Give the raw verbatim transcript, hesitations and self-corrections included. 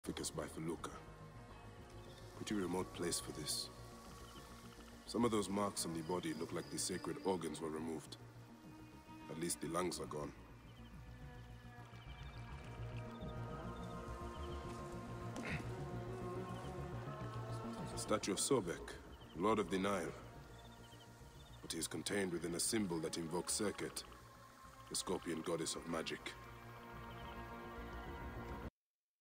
Ficus by Feluca. Pretty remote place for this. Some of those marks on the body look like the sacred organs were removed. At least the lungs are gone. Statue of Sobek, Lord of the Nile. But he is contained within a symbol that invokes Serket, the scorpion goddess of magic.